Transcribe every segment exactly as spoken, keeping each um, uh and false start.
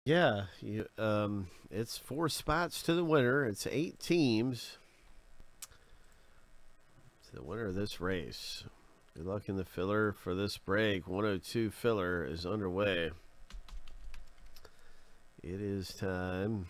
Yeah, you, um, it's four spots to the winner. It's eight teams to the winner of this race. Good luck in the filler for this break. one oh two filler is underway. It is time.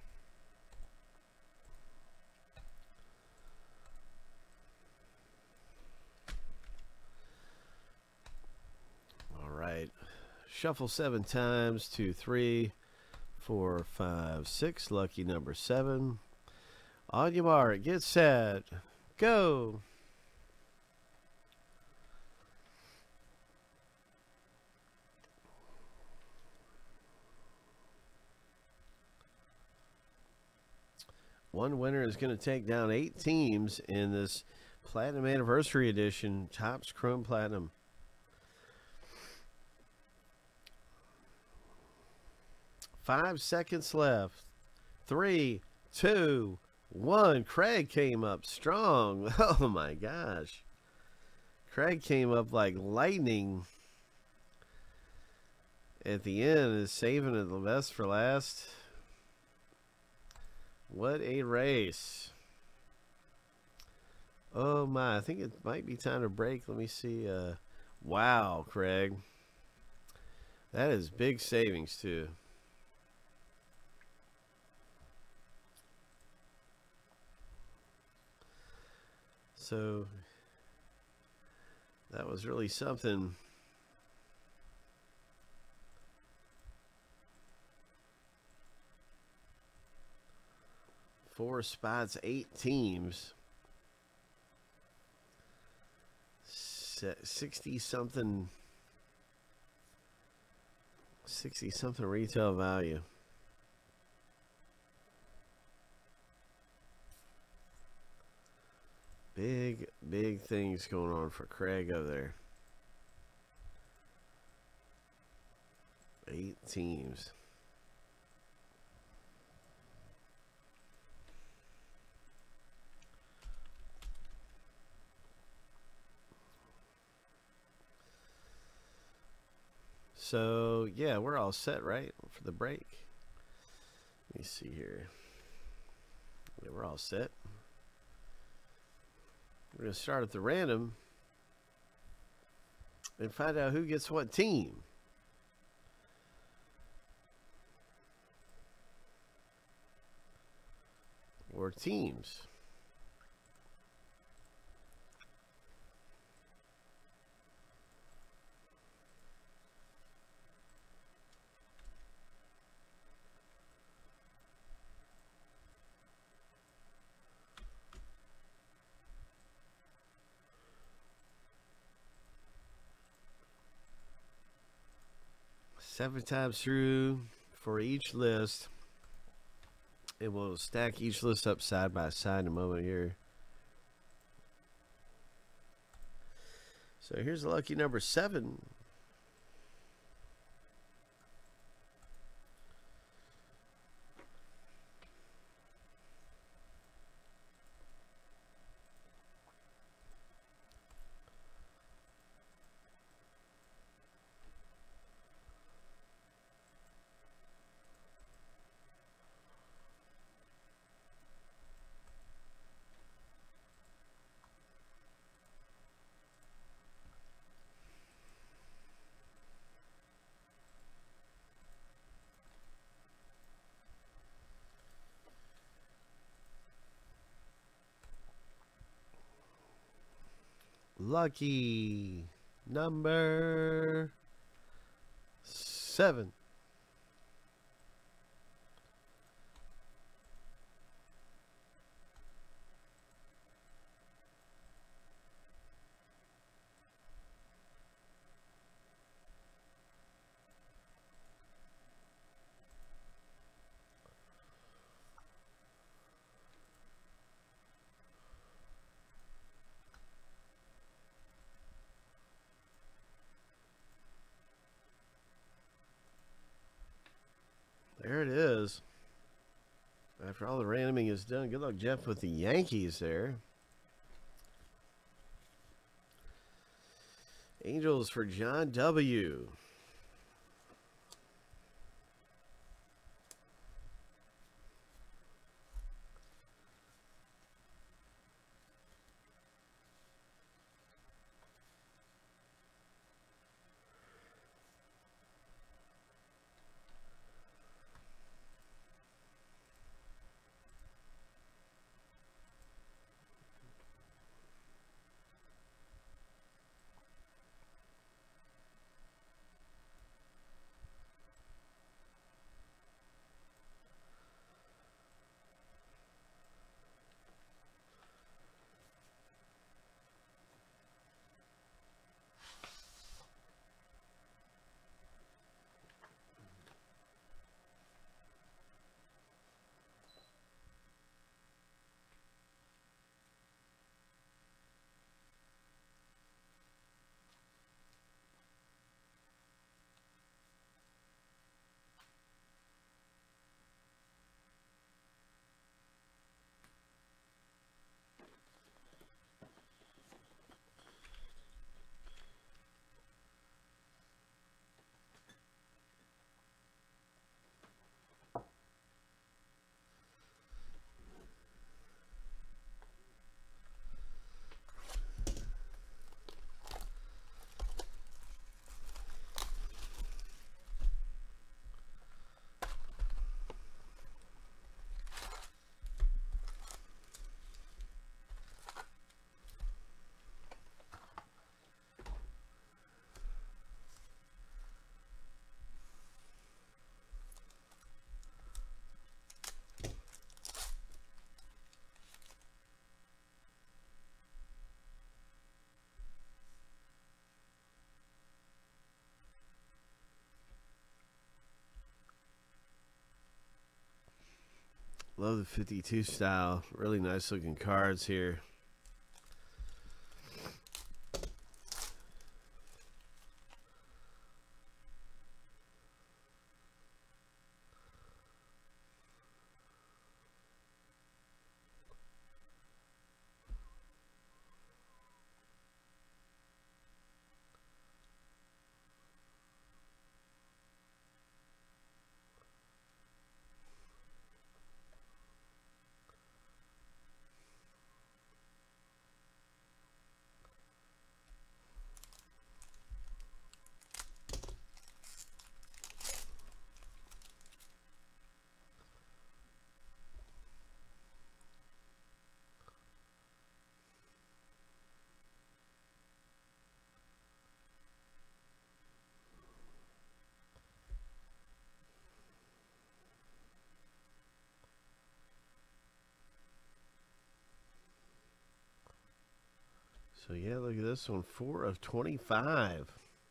All right. Shuffle seven times. Two, three, four, five, six. Lucky number seven. On your mark. Get set. Go. One winner is going to take down eight teams in this Platinum Anniversary Edition Topps Chrome Platinum. Five seconds left. Three, two, one. Craig came up strong. Oh my gosh. Craig came up like lightning at the end, is saving it the best for last. What a race. Oh my, I think it might be time to break. Let me see. Uh, wow, Craig. That is big savings too. So that was really something. Four spots, eight teams. sixty something. sixty something retail value. Big, big things going on for Craig over there. Eight teams. So, yeah, we're all set, right, for the break. Let me see here. Yeah, we're all set. We're going to start at the random and find out who gets what team. Or teams. Seven times through for each list. And we'll stack each list up side by side in a moment here. So here's lucky number seven. Lucky number seven. There it is. After all the randoming is done, good luck, Jeff, with the Yankees there. Angels for John W. Love the fifty-two style. Really nice looking cards here. So yeah, look at this one, four of twenty-five.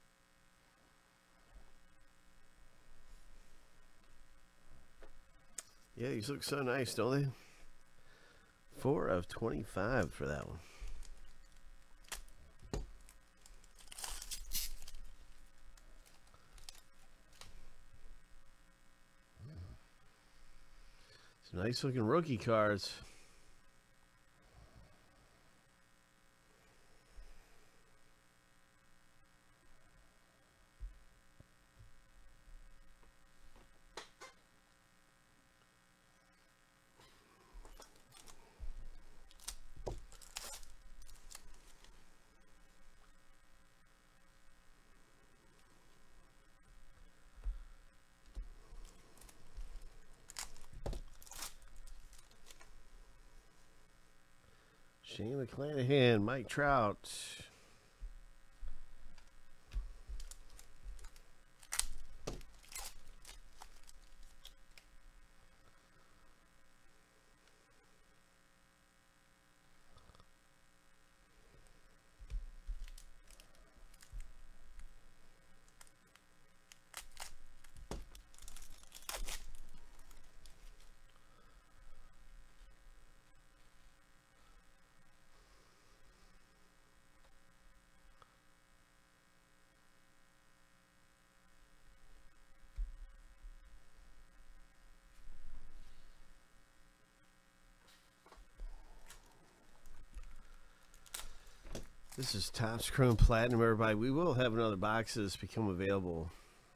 Yeah, these look so nice, don't they? four of twenty-five for that one. Some nice looking rookie cards. Shane McClanahan, Mike Trout. This is Topps Chrome Platinum, everybody. We will have another boxes become available.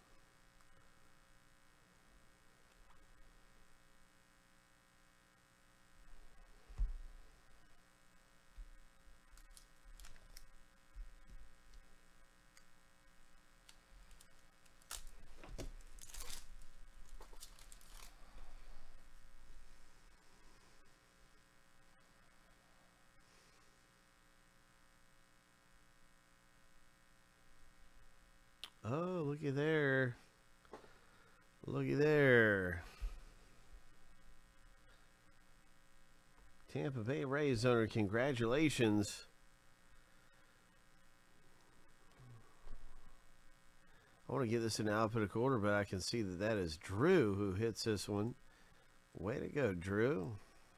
Oh, looky there. Looky there. Tampa Bay Rays owner, congratulations. I want to get this in alphabetical order, but I can see that that is Drew who hits this one. Way to go, Drew.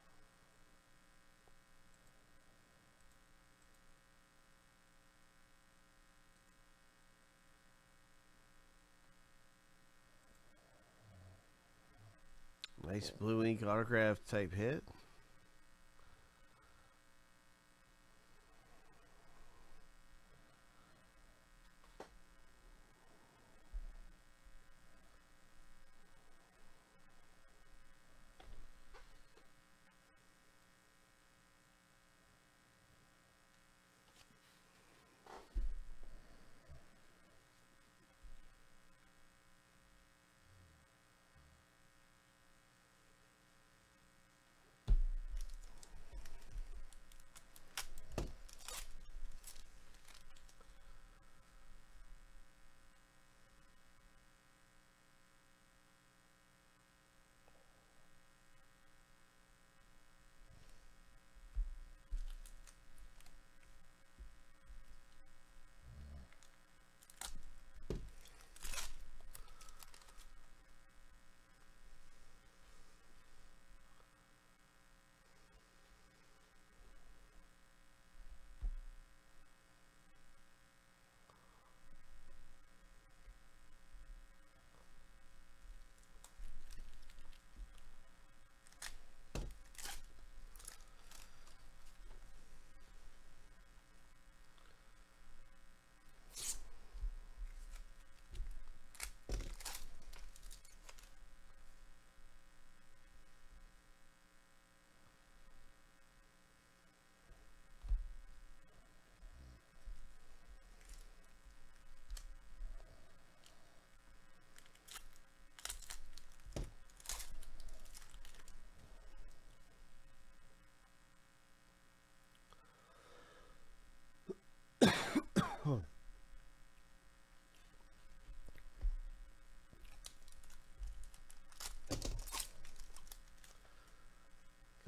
Nice blue ink autograph type hit.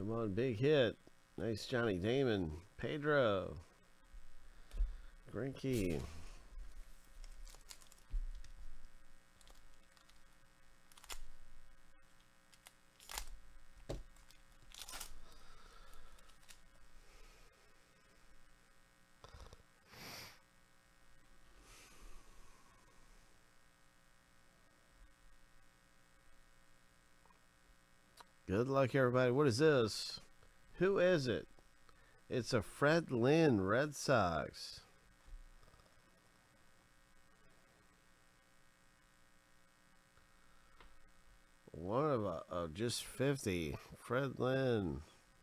Come on, big hit. Nice Johnny Damon. Pedro. Grinky. Good luck, everybody. What is this? Who is it? It's a Fred Lynn Red Sox. One of a, uh, just fifty. Fred Lynn.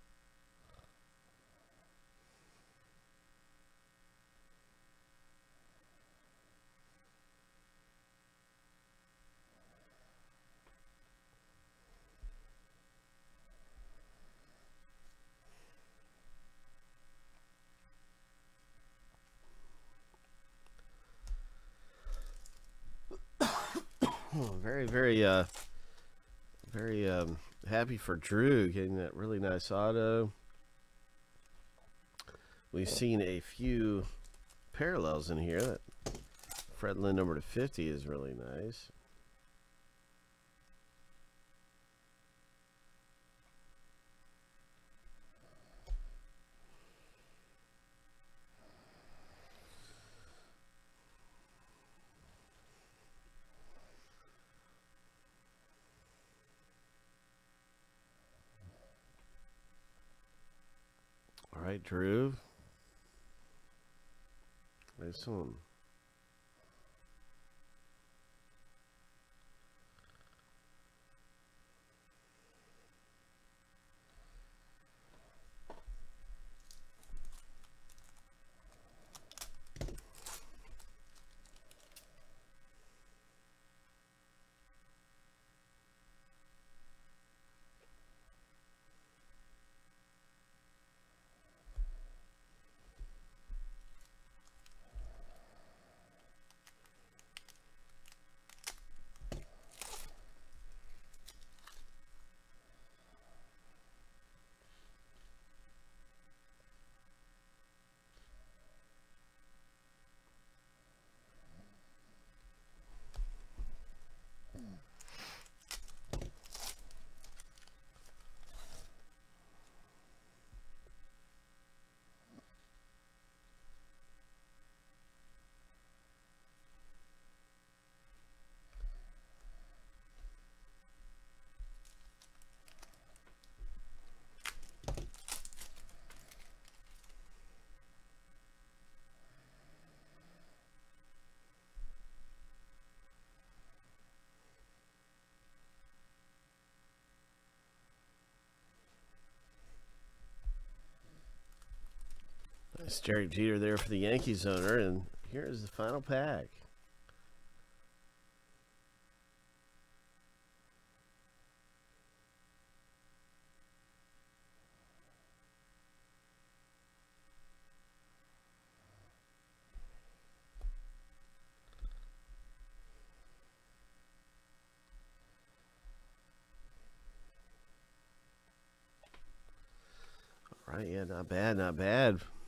Very, very, uh, very um, happy for Drew getting that really nice auto. We've seen a few parallels in here. That Fred Lynn number to fifty is really nice. All right, Drew. Nice one. Nice Derek Jeter there for the Yankees owner, and here is the final pack. All right, yeah, not bad, not bad.